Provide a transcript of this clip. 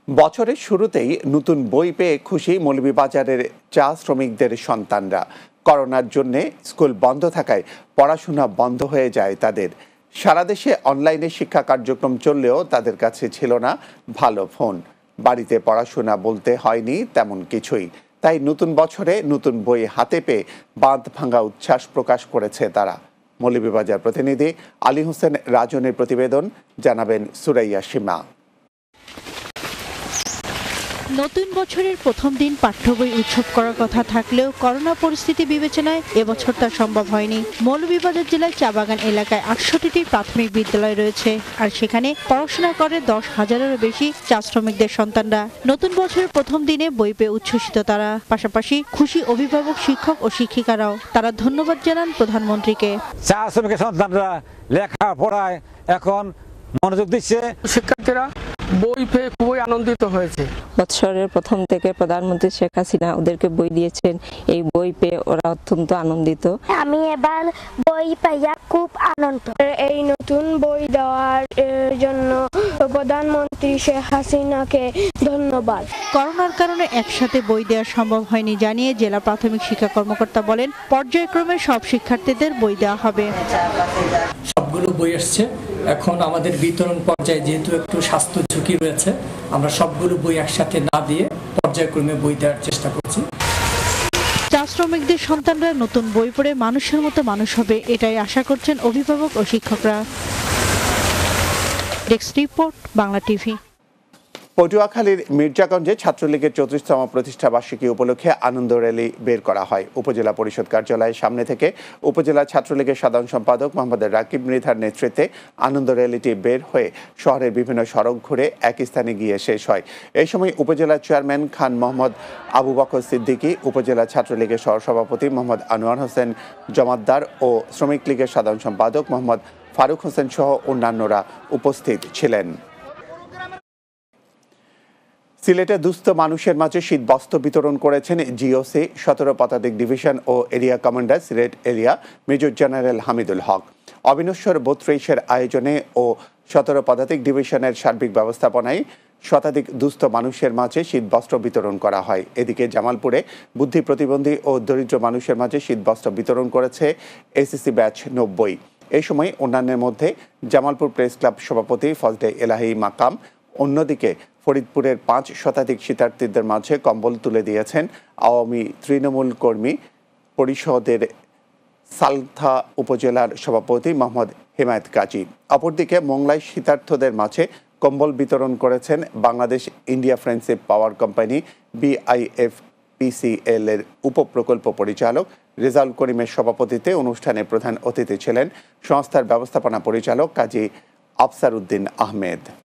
বছরের শুরুতেই নতুন বই পেয়ে খুশি মৌলভীবাজারের চা শ্রমিকদের সন্তানরা। করোনার জন্য স্কুল বন্ধ থাকায় পড়াশোনা বন্ধ হয়ে যায় তাদের। সারা দেশে অনলাইনে শিক্ষা কার্যক্রম চললেও তাদের কাছে ছিল না ভালো ফোন। বাড়িতে পড়াশোনা বলতে হয়নি তেমন কিছুই। তাই নতুন বছরে নতুন বই হাতে পেয়ে বাঁধ ভাঙা উচ্ছ্বাস প্রকাশ করেছে তারা। মৌলভীবাজার প্রতিনিধি আলী হোসেন রাজনের প্রতিবেদন, জানাবেন সুরাইয়া সীমা। নতুন বছরের প্রথম দিন পাঠ্য বই উৎসব করার কথা থাকলেও করোনা পরিস্থিতি বিবেচনায় এবছর তা সম্ভব হয়নি। মৌলভীবাজার জেলায় চা বাগান এলাকায় 68টি প্রাথমিক বিদ্যালয় রয়েছে, আর সেখানে পড়াশোনা করে 10,000-এরও বেশি চা শ্রমিকদের সন্তানরা। নতুন বছরের প্রথম দিনে বই পেয়ে উচ্ছ্বসিত তারা, পাশাপাশি খুশি অভিভাবক, শিক্ষক ও শিক্ষিকারাও। তারা ধন্যবাদ জানান প্রধানমন্ত্রীকে। চা শ্রমিকের সন্তানরা লেখাপড়ায় এখন মনোযোগ দিচ্ছে। শিক্ষার্থীরা বই পেয়ে খুবই আনন্দিত হয়েছে। বছরের প্রথম থেকে প্রধানমন্ত্রী শেখ হাসিনা ওদেরকে বই দিয়েছেন, এই বই পেয়ে ওরা অত্যন্ত আনন্দিত। আমি এবার বই পাইয়া খুব আনন্দ। এই নতুন বই দেওয়ার জন্য প্রধানমন্ত্রী শেখ হাসিনাকে ধন্যবাদ। করোনার কারণে একসাথে বই দেওয়া সম্ভব হয়নি জানিয়ে জেলা প্রাথমিক শিক্ষা কর্মকর্তা বলেন, পর্যায়ক্রমে সব শিক্ষার্থীদের বই দেওয়া হবে। সবগুলো বই আসছে, এখন আমাদের বিতরণ পর্যায়ে যেহেতু একটু স্বাস্থ্য ঝুঁকি রয়েছে, আমরা সবগুলো বই একসাথে না দিয়ে পর্যায়ক্রমে বই দেওয়ার চেষ্টা করছি। চা শ্রমিকদের সন্তানরা নতুন বই পড়ে মানুষের মতো মানুষ হবে, এটাই আশা করছেন অভিভাবক ও শিক্ষকরা। Desk report, Bangla TV. পটুয়াখালীর মির্জাগঞ্জে ছাত্রলীগের 34তম প্রতিষ্ঠা বার্ষিকী উপলক্ষে আনন্দ র্যালি বের করা হয়। উপজেলা পরিষদ কার্যালয়ের সামনে থেকে উপজেলা ছাত্রলীগের সাধারণ সম্পাদক মোহাম্মদ রাকিব মৃধার নেতৃত্বে আনন্দ র্যালিটি বের হয়ে শহরের বিভিন্ন সড়ক ঘুরে এক স্থানে গিয়ে শেষ হয়। এই সময় উপজেলা চেয়ারম্যান খান মোহাম্মদ আবু বকর সিদ্দিকী, উপজেলা ছাত্রলীগের সহসভাপতি মোহাম্মদ আনোয়ার হোসেন জমাদ্দার ও শ্রমিক লীগের সাধারণ সম্পাদক মোহাম্মদ ফারুক হোসেন সহ অন্যান্যরা উপস্থিত ছিলেন। সিলেটে দুস্থ মানুষের মাঝে শীত বস্ত্র বিতরণ করেছেন জিওসি 17 পদাতিক ডিভিশন ও area commander Sylhet area major general Hamidul Haque. অবিনশ্বর 32-এর আয়োজনে ও 17 পদাতিক ডিভিশনের সার্বিক ব্যবস্থাপনায় শতাধিক দুস্থ মানুষের মাঝে শীত বস্ত্র বিতরণ করা হয়। এদিকে জামালপুরে বুদ্ধি প্রতিবন্ধী ও দরিদ্র মানুষের মাঝে শীত বস্ত্র বিতরণ করেছে এসএসসি ব্যাচ 90। এই সময় অন্যান্যের মধ্যে জামালপুর প্রেস ক্লাব সভাপতি ফজলে এলাহি মাকাম। অন্যদিকে ফরিদপুরের 5 শতাধিক শীতার্থীদের মাঝে কম্বল তুলে দিয়েছেন আওয়ামী তৃণমূল কর্মী পরিষদের সালথা উপজেলার সভাপতি মোহাম্মদ হেমায়েত কাজী। অপরদিকে মোংলায় শীতার্থদের মাঝে কম্বল বিতরণ করেছেন Bangladesh India friendship power company BIFPCL এর উপপ্রকল্প পরিচালক রেজাউল করিমের সভাপতিত্বে অনুষ্ঠানে প্রধান অতিথি ছিলেন সংস্থার ব্যবস্থাপনা পরিচালক কাজী আফসার উদ্দিন আহমেদ।